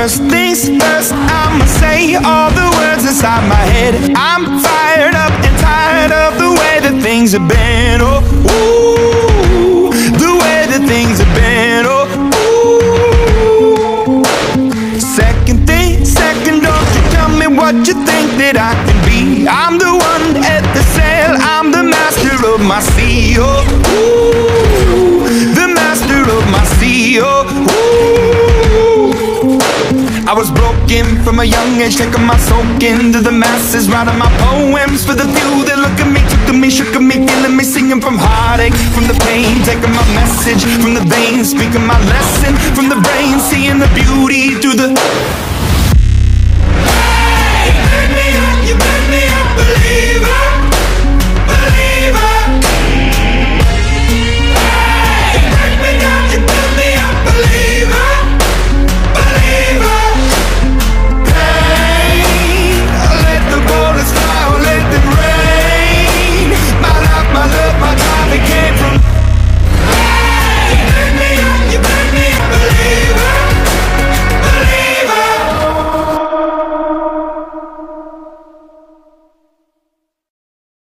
First things first, I'ma say all the words inside my head. I'm fired up and tired of the way that things have been. Oh, ooh, the way that things have been. Oh, ooh. Second thing, second, don't you tell me what you think that I can be. I'm the one at the sail, I'm the master of my sea. Oh, ooh, the master of my sea. Oh, ooh. I was broken from a young age, taking my soak into the masses, writing my poems for the few that look at me, took to me, shook at me, feeling me, singing from heartache, from the pain, taking my message from the veins, speaking my lesson from the brain, seeing the beauty through the